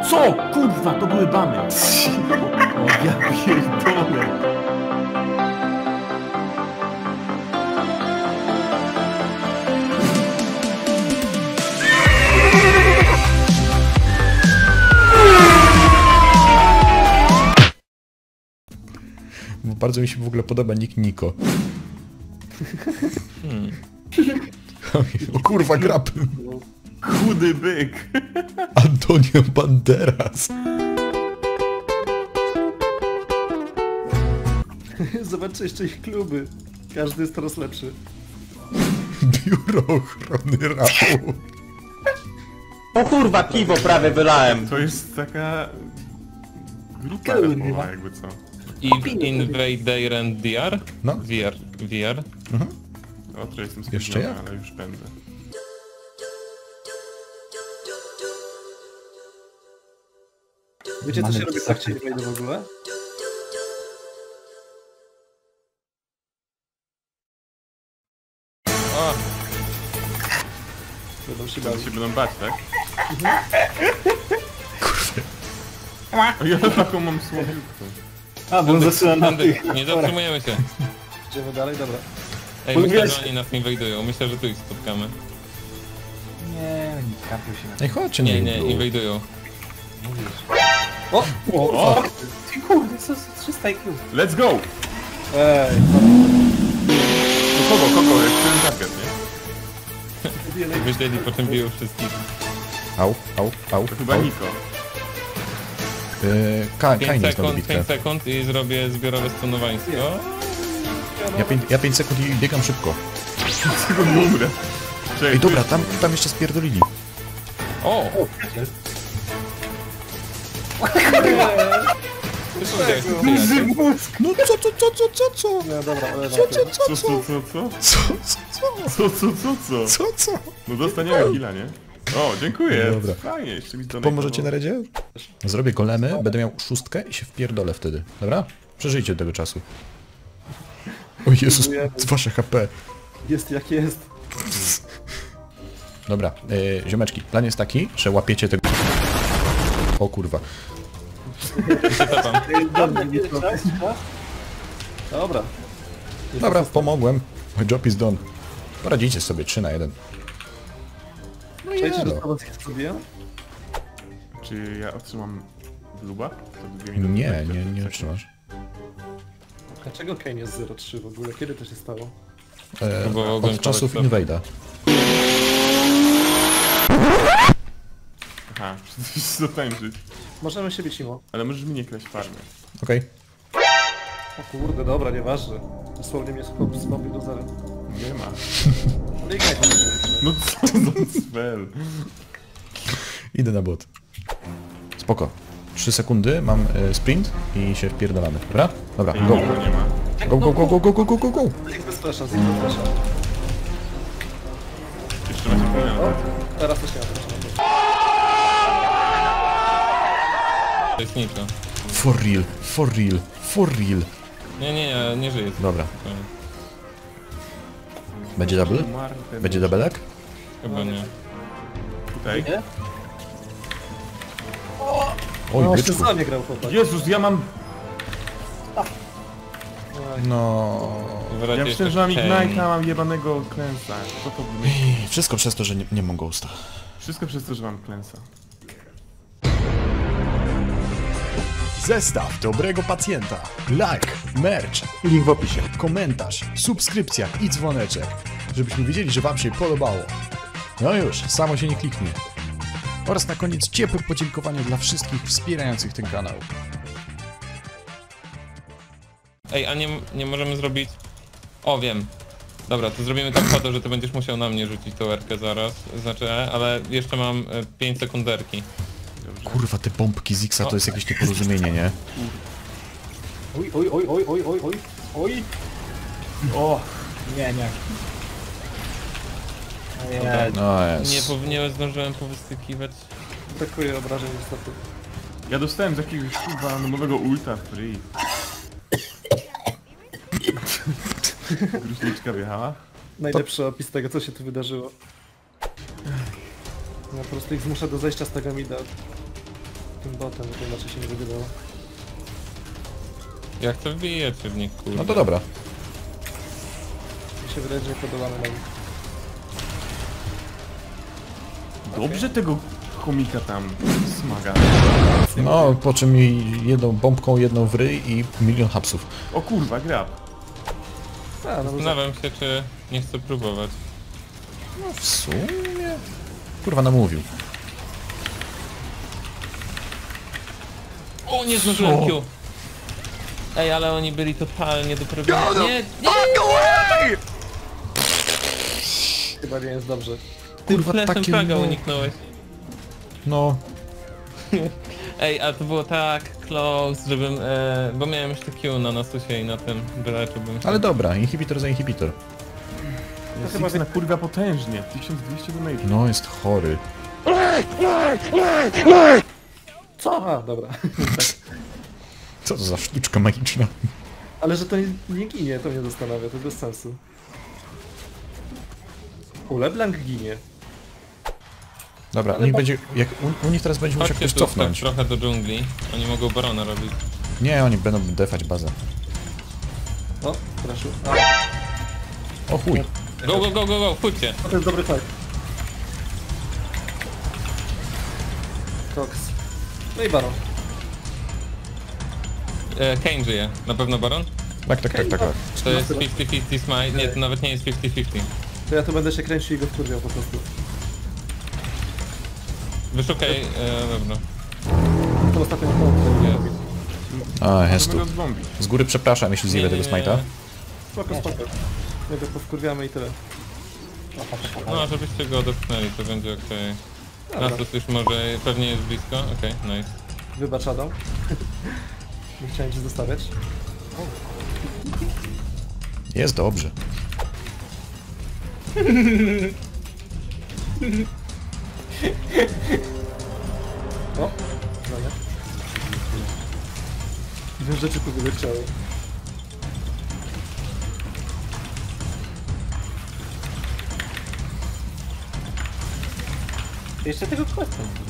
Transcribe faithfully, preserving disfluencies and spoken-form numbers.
Co? Kurwa, to były bamy. O, ja pierdolę. Bardzo mi się w ogóle podoba nick Niko. Hmm. O kurwa, grab. Chudy byk. Antonio Banderas. Zobaczcie jeszcze ich kluby. Każdy jest coraz lepszy. Biuro Ochrony Rapu. O kurwa, piwo prawie wylałem. To jest taka... grupa rapowa, jakby co. Invader and D R? No. V R. V R. Mhm. O, to jestem Jeszcze spóźniony, ja? ale już pędzę. Wiecie co się robi w trakcie Invader w ogóle? O! Będą się Teraz bawić. się będą bać, tak? Kurwa. Ja taką mam słabiutką. A, bo on zaczyna na tych. Nie zatrzymujemy się. Idziemy dalej, dobra. Ej, myślę, że oni nas inwajdują. Myślę, że tu ich spotkamy. Nie, nie kapił się na Ej, chodźcie Nie, na nie, Biuro. inwajdują. O! O! O! Ty kurde, co za trzysta I Q? Let's go! Ej, To kogo, kogo? Jak ten target, nie? Wiedzieli, po czym biją wszystkich. Au, au, au. To chyba au. Niko. Yy, Ka pięć Kain jest na sekund, bitwę. pięć sekund i zrobię zbiorowe stunowaństwo. Ja pięć, ja pięć sekund i biegam szybko. Tego nie umrę. Czekaj, Ej, dobra, tam, tam jeszcze spierdolili. O! No co, co, co, co, co, co? no dobra, ale Co, co, Co, co, co, co? co, co? Co, co, co? Co, co, co, co? Co, co? No dostaniemy heala, nie? O, dziękuję. Dobra. Fajnie, jeszcze mi to Pomożecie na redzie? Zrobię golemy, będę miał szóstkę i się wpierdolę wtedy. Dobra? Przeżyjcie tego czasu. O Jezus, wasze H P. jest jak jest. Dobra, yy, ziomeczki, plan jest taki, że łapiecie tego... O kurwa. Dobra, nie Dobra. Dobra, pomogłem. My job is done. Poradzicie sobie trzy na jeden. No i Czekajcie, że elo. z ich zrobiłem? Czy ja otrzymam bluba? To dwie minuty Nie, będzie. nie, nie otrzymasz. Dlaczego Kane jest zero trzy w ogóle? Kiedy to się stało? E, Próbował od gankować czasów trochę. Invade'a. Aha, przecież zatańczyć. Możemy się bić imo. Ale możesz mi nie kraść farmy. Okej. O kurde, dobra, nieważne. Dosłownie mnie chłop zbawił do zera. Nie ma. Ale i Kane może być. No co za spell. Idę na bot. Spoko. trzy sekundy, mam e, sprint i się wpierdolamy. Dobra? Dobra, Ej, go. nikogo nie ma. Go, go, go, go, go, go, go, go, go. Zig bez flasha, zig bez flasha. Jeszcze macie problem. Teraz też nie ma flasha. To jest Niko. For real, for real, for real. Nie, nie, nie, nie żyje. Dobra. Będzie double? Martę, Będzie doublek? Chyba nie. Tutaj. Nie? Oj, No, jeszcze byczku. za mnie grał chłopak. Jezus, ja mam... No... Wracie Ja myślę, jeszcze że mam Kane. Ignite'a, mam jebanego klęsa. Co to by... Wszystko przez to, że nie, nie mam ghosta. Wszystko przez to, że mam klęsa. Zestaw dobrego pacjenta. Like, merch, link w opisie, komentarz, subskrypcja i dzwoneczek, żebyśmy wiedzieli, że wam się podobało. No już, samo się nie kliknie. Oraz na koniec ciepłe podziękowanie dla wszystkich wspierających ten kanał. Ej, a nie, nie możemy zrobić... O, wiem. Dobra, to zrobimy tak po to, że ty będziesz musiał na mnie rzucić tą erkę zaraz. Znaczy, E, ale jeszcze mam pięć sekunderki. Kurwa, te pompki z Xa to jest jakieś nieporozumienie, nie? Oj, oj, oj, oj, oj, oj, oj, oj. O, nie, nie. Nie, No Nie, jest. po, nie zdążyłem powystykiwać. brakuje obrażeń niestety. Ja dostałem z jakiegoś kurwa randomowego ulta free. Gruźliczka wjechała? Najlepszy opis tego, co się tu wydarzyło. Ja po prostu ich zmuszę do zejścia z tego mida. tym botem, bo to inaczej się nie wygrywało. Jak to wbijecie w nich, kurde. No to dobra. Mi się wydaje, że nie podołamy na nich. Dobrze tego chomika tam smaga. No, po czym mi jedną bombką, jedną w ryj i milion hapsów. O kurwa, grab. A, no bo za... Zastanawiam się, czy nie chcę próbować. No w sumie... Kurwa, namówił. O, nie zdążyłem Q. Ej, ale oni byli totalnie doprawieni. Nie, nie! Chyba nie jest dobrze. Tym Kurwa, fleszem takie fraga no- uniknąłeś. No, Ej, a to było tak close, żebym... E, bo miałem jeszcze Q na Nasusie i na tym wyleczyłbym się. ale dobra, inhibitor za inhibitor. Jest chyba chyba na kurwa potężnie. tysiąc dwieście donate. No, jest chory. Co? A, dobra. Co to za sztuczka magiczna? Ale że to nie, nie ginie, to mnie zastanawia, to bez sensu. U LeBlanc ginie. Dobra, Ale u nich po- będzie... Jak u, u nich teraz będzie musiał Chodźcie ktoś tu tak cofnąć. trochę do dżungli. Oni mogą barona robić. Nie, oni będą defać bazę. O, proszę. A, O chuj. Go, go, go, go, go, chodźcie. to jest dobry fight. Cox. No i Baron. E, Kane żyje. Na pewno baron? Tak, tak, tak, tak, tak. To jest pięćdziesiąt pięćdziesiąt smite. Nie, to nawet nie jest pięćdziesiąt pięćdziesiąt. To ja tu będę się kręcił i go wkurwiał po prostu. Wyszukaj... E, dobra. To ostatnio to Jest. A, jest Możemy tu. go zbombić. Z góry przepraszam, jeśli zjebę tego smajta. Spoko, spoko. My go powkurwiamy i tyle. No, żebyście go odepchnęli, to będzie okej. Dobra. Nasus już może... pewnie jest blisko. Okej, nice. Wybacz Adam. Nie chciałem cię zostawiać. Jest dobrze. O, no nie. Dwie rzeczy tu wyleciały. Jeszcze tego questa nie